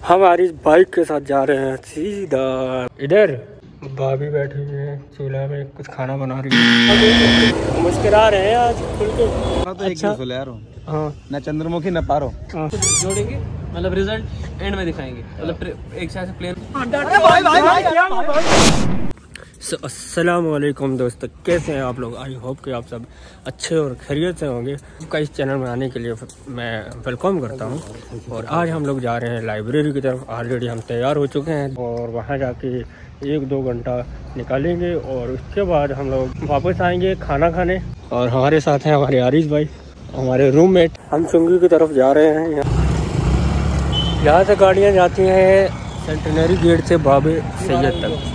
हमारी बाइक के साथ जा रहे हैं सीधा इधर। भाभी बैठी हुई है चूल्हा में कुछ खाना बना रही है। मुस्कुरा रहे हैं आज खुल के। तो अच्छा यार हाँ ना चंद्रमुखी न पारो जोड़ेंगे मतलब रिजल्ट एंड में दिखाएंगे मतलब एक साथ प्लेयर। अस्सलाम वालेकुम दोस्तों, कैसे हैं आप लोग। आई होप कि आप सब अच्छे और खैरियत से होंगे। आपका इस चैनल में आने के लिए मैं वेलकम करता हूं। और आज हम लोग जा रहे हैं लाइब्रेरी की तरफ। ऑलरेडी हम तैयार हो चुके हैं और वहां जाके 1-2 घंटा निकालेंगे और उसके बाद हम लोग वापस आएंगे खाना खाने। और हमारे साथ हैं हमारे आरिश भाई, हमारे रूममेट। हम चुंगी की तरफ जा रहे हैं। यहाँ से गाड़ियाँ जाती हैं सेंटेनरी गेट से बाबे सैयद तक।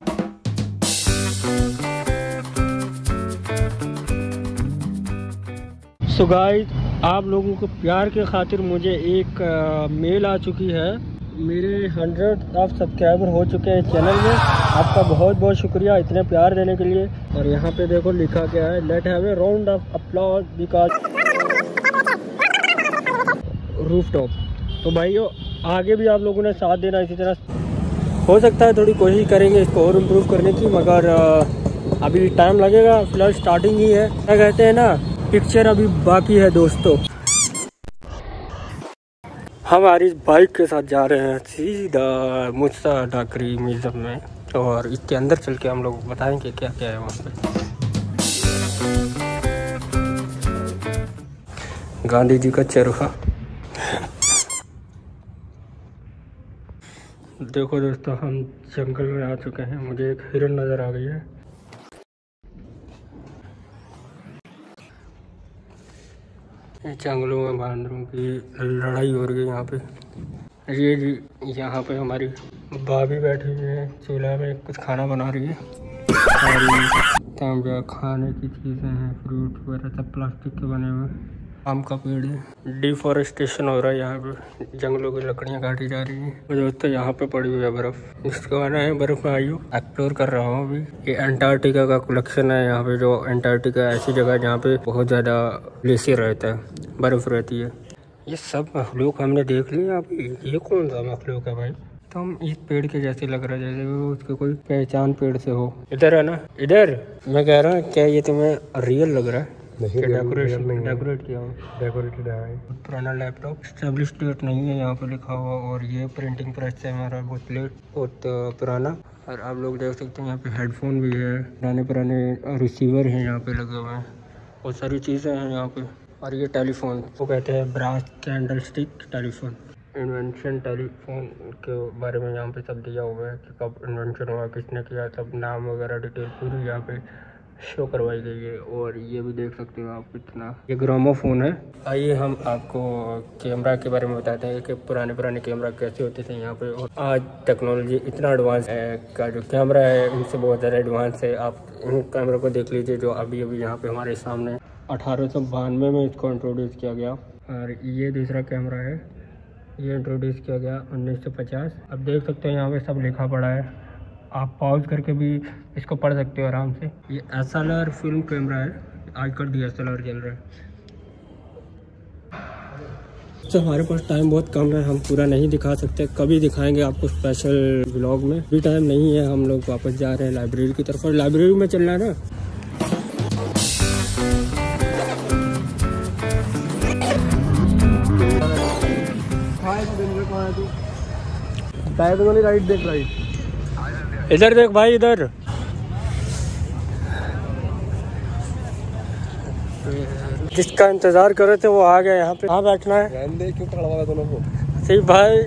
सो गाइस, आप लोगों को प्यार के खातिर मुझे एक मेल आ चुकी है। मेरे 100 सब्सक्राइबर हो चुके हैं चैनल में। आपका बहुत बहुत शुक्रिया इतने प्यार देने के लिए। और यहाँ पे देखो लिखा गया है, let have a round of applause because rooftop. तो भाइयों आगे भी आप लोगों ने साथ देना इसी तरह। हो सकता है थोड़ी कोशिश करेंगे इसको और इम्प्रूव करने की, मगर अभी टाइम लगेगा। फिलहाल स्टार्टिंग ही है, क्या कहते हैं ना, पिक्चर अभी बाकी है दोस्तों। हमारी बाइक के साथ जा रहे हैं सीधा मुस्ता डाकरी म्यूजियम में। और इसके अंदर चल के हम लोग बताएंगे क्या क्या है वहाँ पे। गांधी जी का चरखा। देखो दोस्तों, हम जंगल में आ चुके हैं। मुझे एक हिरन नज़र आ गई है। जंगलों में बांदरों की लड़ाई हो रही है यहाँ पे। ये जी यहाँ पे हमारी भाभी बैठी हुई है चूल्हा में कुछ खाना बना रही है। और खाने की चीज़ें हैं, फ्रूट वगैरह सब प्लास्टिक के बने हुए। आम का पेड़ है। डिफॉरेस्टेशन हो रहा है यहाँ पे, जंगलों की लकड़ियाँ काटी जा रही हैं। और दोस्तों यहाँ पे पड़ी हुई है बर्फ़। इसको आना है बर्फ़ में आइयो। एक्सप्लोर कर रहा हूँ अभी। ये अंटार्कटिका का कलेक्शन है यहाँ पे। जो अंटार्कटिका ऐसी जगह है जहाँ पे बहुत ज़्यादा ग्लेशियर रहता है, बर्फ़ रहती है। ये सब मखलूक हमने देख लिया। अब ये कौन सा मखलूक है भाई। तो हम इस पेड़ के जैसे लग रहा है, जैसे उसकी कोई पहचान पेड़ से हो। इधर है ना, इधर मैं कह रहा हूँ क्या ये तुम्हें रियल लग रहा है? डेकोरेट किया हुआ, डेकोरेटेड है। पुराना लैपटॉप, स्टेब्लिश डेट नहीं है यहाँ पे लिखा हुआ। और ये प्रिंटिंग प्रेस है हमारा, बहुत लेट, बहुत पुराना। और आप लोग देख सकते हैं यहाँ पे हेडफोन भी है, पुराने रिसीवर हैं यहाँ पे लगे हुए हैं। बहुत सारी चीज़ें हैं यहाँ पे। और ये टेलीफोन वो कहते हैं brass candle stick telephone. Invention telephone के बारे में यहाँ पे सब दिया हुआ है कि कब इन्वेंशन हुआ, किसने किया, सब नाम वगैरह डिटेल पूरी यहाँ पे शो करवाई गई है। और ये भी देख सकते हो आप कितना, ये ग्रामोफोन है। आइए हम आपको कैमरा के बारे में बताते हैं कि पुराने कैमरा कैसे होते थे यहाँ पे। और आज टेक्नोलॉजी इतना एडवांस है का जो कैमरा है इनसे बहुत ज़्यादा एडवांस है। आप इन कैमरा को देख लीजिए जो अभी यहाँ पे हमारे सामने 1892 में इसको इंट्रोड्यूस किया गया। और ये दूसरा कैमरा है, ये इंट्रोड्यूस किया गया 1950। अब देख सकते हैं यहाँ पे सब लिखा पड़ा है। आप पॉज करके भी इसको पढ़ सकते हो आराम से। ये SLR फिल्म कैमरा है, आजकल DSLR चल रहा है। तो हमारे पास टाइम बहुत कम है, हम पूरा नहीं दिखा सकते। कभी दिखाएंगे आपको स्पेशल व्लॉग में, भी टाइम नहीं है। हम लोग वापस जा रहे हैं लाइब्रेरी की तरफ। और लाइब्रेरी में चलना है ना। राइट देख, राइट इधर देख भाई, इधर। जिसका इंतजार कर रहे थे वो आ गया यहाँ पे। कहाँ बैठना है? क्यों खड़ा हुआ दोनों को? सही भाई।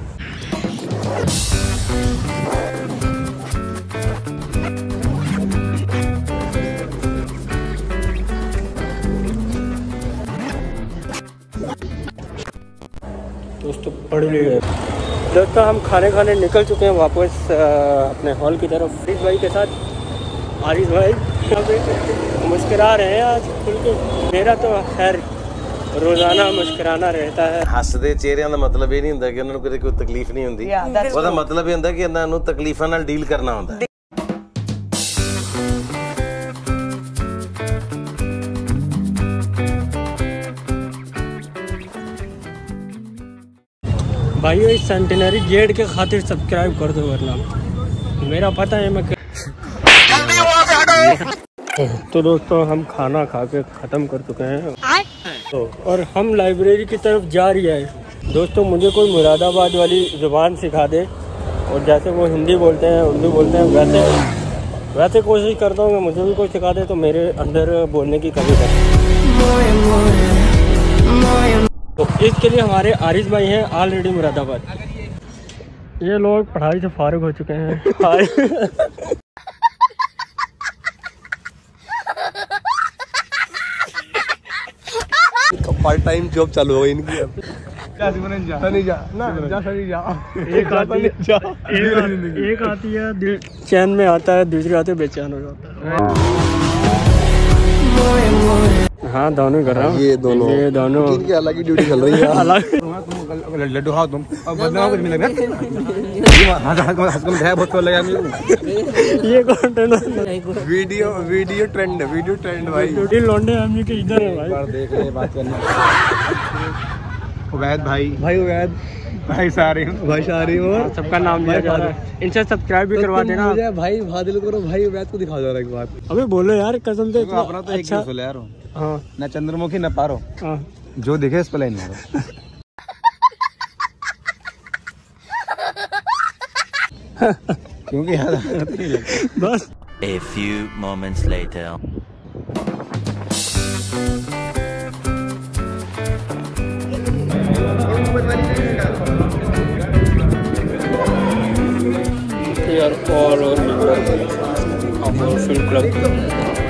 दोस्तों पढ़ लिए दोस्तों, हम खाने निकल चुके हैं वापस अपने हॉल की तरफ। आरिश भाई के साथ। आरिश भाई यहाँ पे मुस्कुरा रहे हैं आज खुल के। मेरा तो खैर रोजाना मुस्कुराना रहता है। हसदे चेहरिਆਂ ਦਾ ਮਤਲਬ ਇਹ ਨਹੀਂ ਹੁੰਦਾ ਕਿ ਉਹਨਾਂ ਨੂੰ ਕੋਈ ਤਕਲੀਫ ਨਹੀਂ ਹੁੰਦੀ। ਉਹਦਾ ਮਤਲਬ ਇਹ ਹੁੰਦਾ ਕਿ ਇਹਨਾਂ ਨੂੰ ਤਕਲੀਫਾਂ ਨਾਲ ਡੀਲ ਕਰਨਾ ਹੁੰਦਾ। भाई इस सेंटेनरी गेट के खातिर सब्सक्राइब कर दो, वरना मेरा पता है मैं तो दोस्तों हम खाना खा के ख़त्म कर चुके हैं तो, और हम लाइब्रेरी की तरफ जा रही है। दोस्तों मुझे कोई मुरादाबाद वाली ज़ुबान सिखा दे, और जैसे वो हिंदी बोलते हैं उर्दू बोलते हैं वैसे कोशिश करता हूँ कि मुझे भी कोई सिखा दे, तो मेरे अंदर बोलने की कमी है। तो इसके लिए हमारे आरिस भाई हैं ऑलरेडी मुरादाबाद। ये लोग पढ़ाई से फारिग हो चुके हैं। पार्ट टाइम जॉब चालू हो इनकी अब। एक आती है दिल चैन में आता है, दूसरी आती है बेचैन हो जाता है। हाँ दोनों कर रहा हूँ, ये दोनों इनकी अलग ही ड्यूटी चल रही है। अलग लड्डू खाओ तुम और बदनाम कुछ मिलेगा। बहुत लगा ये कौन वीडियो ट्रेंड भाई। ये लौंडे हम के इधर है भाई। देख ले बात करने। उवैद भाई भाई सारे और सबका नाम लिया जा रहा है। इनसे सब्सक्राइब भी करवा देना भाई। भादिल करो भाई, उवैद को दिखा जा रहा है एक बात। अबे बोलो यार कसम से। अपना तो अच्छा यार। हाँ ना चंद्रमुखी ना पारो। हाँ जो दिखे इस पे लाइन मारो। क्योंकि यार बस। A few moments later. We are all over our film club.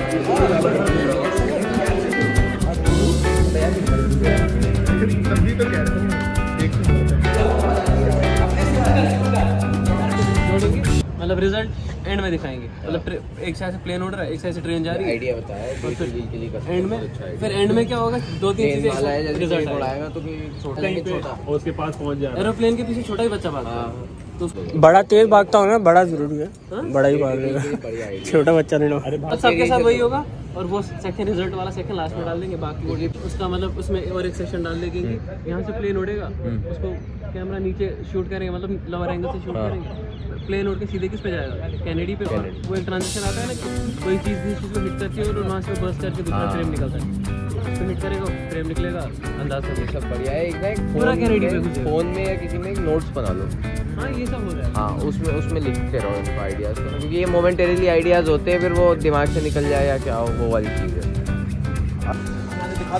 मतलब रिजल्ट एंड में दिखाएंगे। मतलब एक साइड से प्लेन उड़ रहा है, एक साइड से ट्रेन जा रही है। आइडिया बताया एंड में, फिर एंड में क्या होगा, दो तीन चीजें रिजल्ट आएगा तो छोटा उसके पास पहुंच जाएगा। एरोप्लेन के पीछे छोटा ही बच्चा भागता तो बड़ा तेज भागता हो ना, बड़ा जरूरी है। बड़ा ही भागेगा, छोटा बच्चा नहीं ना। सबके साथ वही होगा। और वो सेकंड रिजल्ट वाला सेकंड लास्ट में डाल देंगे। बाकी उसका मतलब उसमें और एक सेक्शन डाल देंगे। यहाँ से प्लेन उड़ेगा, उसको कैमरा नीचे शूट करेंगे, मतलब लोअर एंगल से शूट करेंगे। प्लेन उड़ के सीधे किस पे जाएगा, कैनेडी पे। वो एक ट्रांजिशन आता है ना, कोई चीज़ जिस पे हिट करती है और वहाँ से बर्स्ट करके दूसरा फ्रेम निकलता है। तो हिट करेगा, फ्रेम निकलेगा, अंदाज से सब बढ़िया है। एक पूरा कैनेडी पे फोन में या किसी में नोट्स बना लो। हाँ ये सब हो जाए। हाँ उसमें लिखते रहो इनको आइडियाज़, क्योंकि ये मोमेंटरीली आइडियाज़ होते हैं, फिर वो दिमाग से निकल जाए या क्या हो, वो वाली चीज़ है। दिखा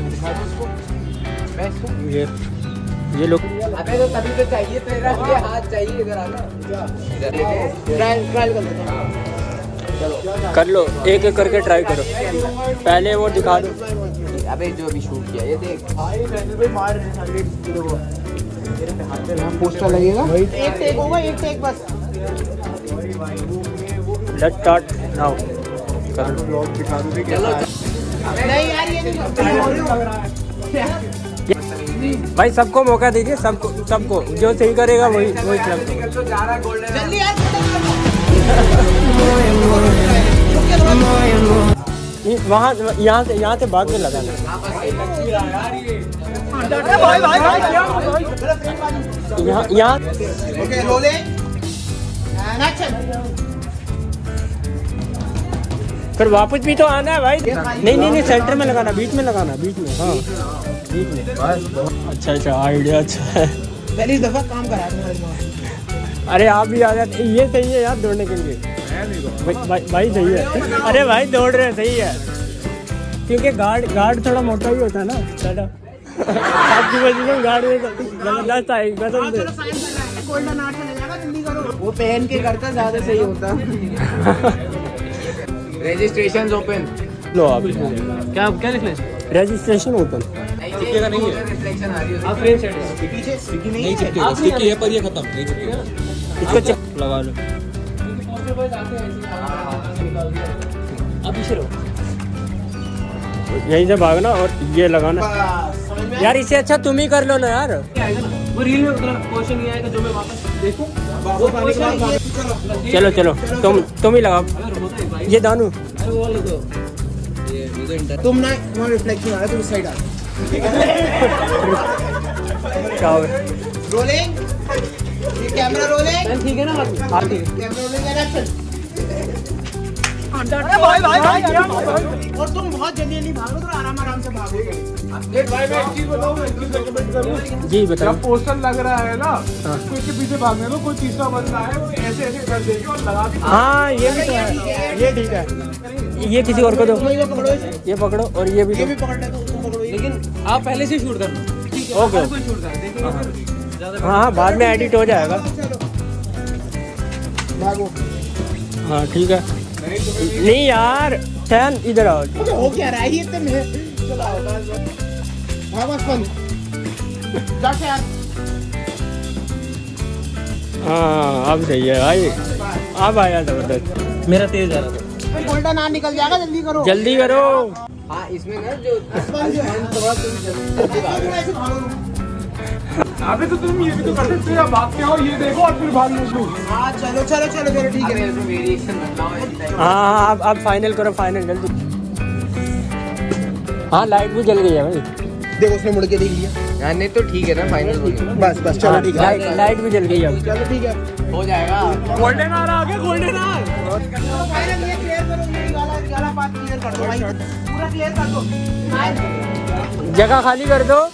दे ये लोग अबे तो तभी तो चाहिए तेरा ये हाथ चाहिए, इधर आना। ट्रायल कर लो, एक एक करके ट्राई करो। पहले वो दिखा दो। अबे जो भी शूट किया ये देख। पोस्टर लगेगा, एक टेक होगा, एक टेक बस। Let's start now. ब्लॉग दिखा दो। चलो नहीं यार ये नहीं। भाई सबको मौका दीजिए, सबको जो सही करेगा वही क्लब। वहाँ यहाँ से भाग के लगाना। यहाँ फिर वापस भी तो आना है भाई। नहीं सेंटर में लगाना, बीच में लगाना, बीच में। हाँ बीच में। अच्छा आइडिया अच्छा है। पहली दफा काम करा। अरे आप भी आ जाते, ये सही है यार दौड़ने के लिए। भाई सही है। अरे भाई दौड़ रहे हैं, सही है, क्योंकि गार्ड थोड़ा मोटा ही होता है ना दादा। आपकी वजह से गार्ड में जबरदस्त आएगी कसम से। वो पहन के करता ज्यादा सही होता। Registration open. लो आप क्या लिख लें? Registration open. चिपकेगा नहीं है। आप फ्रेम सेट नहीं चिपकेगा, स्टिकी है पर ये खत्म नहीं चिपकेगा। इसको चिप लगा लो। अब पीछे रहो, यहीं से भागना और ये लगाना। यार इससे अच्छा तुम ही कर लो ना यार। वो रील में क्वेश्चन ये आएगा जो मैं वापस देखूं। चलो तुम ही लगाओ। ये दानू तुम ना वहाँ रिफ्लेक्शन आ रहा है, तुम साइड आ। क्या हो गया? Rolling camera rolling. ठीक है ना बाकी? हाँ ठीक है। Camera rolling and action. और तुम बहुत जल्दी भागो, तो आराम से भागोगे। भाई मैं एक चीज बताऊं, मैं एक चीज रेकमेंड करूं। जी बताओ। जब पोस्टर लग रहा है ना, तो इसके पीछे भागने दो, कोई तीसरा बंदा है वो ऐसे ऐसे कर देगी और लगा के। हाँ ये भी तो है, ये ठीक है। ये किसी और को दो, ये पकड़ो और ये भी दो। लेकिन आप पहले से शूट करना। ओके कोई शूट कर देखिए। हाँ बाद में एडिट हो जाएगा। भागो। हाँ ठीक है। नहीं यार चैन इधर आओ। हो क्या रहा है ये तुम? चलो भाग बस बंद। जाके यार। हाँ अब सही है भाई, अब आया जबरदस्त। मेरा तेज आ रहा था। गोल्डन आ निकल जाएगा, जल्दी करो। जल्दी करो। हाँ इसमें ना जो अबे तो तुम ये भी तो कर सकते हो, भागते हो ये देखो और फिर भाग लो। हाँ चलो ठीक है। हाँ अब फाइनल करो, फाइनल जल्दी। हाँ लाइट भी जल गई है भाई। देखो उसने मुड़ के देख लिया। नहीं तो ठीक है ना, फाइनल बस चलो ठीक है। लाइट भी जल गई अब। चलो ठीक है, हो जाएगा। गोल्डन आ रहा आगे, गोल्डन आ। फाइनल ये क्लियर करो, ये वाला पार्ट क्लियर कर दो भाई, पूरा क्लियर कर दो। जगह खाली कर दो।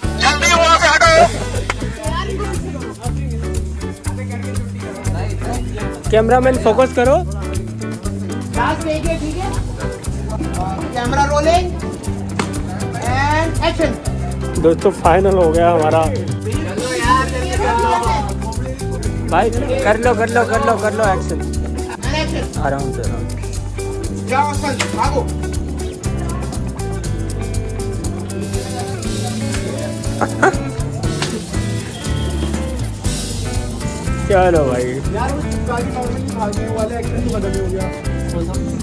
कैमरामैन फोकस करो। लास्ट देखिए, ठीक है। Camera rolling and action. दोस्तों फाइनल हो गया हमारा भाई। कर लो एक्शन। आराम से जाओ असल, भागो। चलो भाई। यार वो गाड़ी नॉर्मली भागने वाले एक्शन ही बदल हो गया।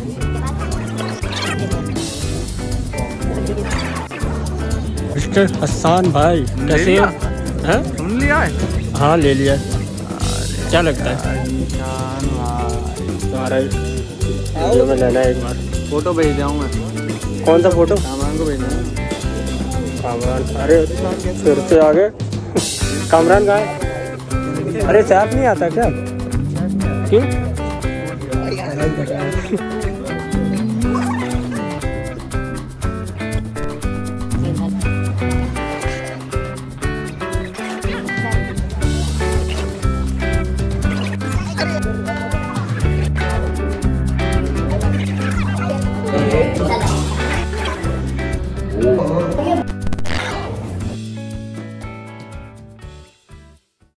मिस्टर हसन भाई कैसे हो? हैं? सुन लिया है? हाँ ले लिया। क्या लगता है तुम्हारा वीडियो में लेना है एक बार? फोटो भेज जाऊँ मैं। कौन सा फोटो? कामरान को भेजना है। कामरान? अरे फिर से आ गए। कामरान कहाँ है? अरे सैफ नहीं आता क्या? क्यों?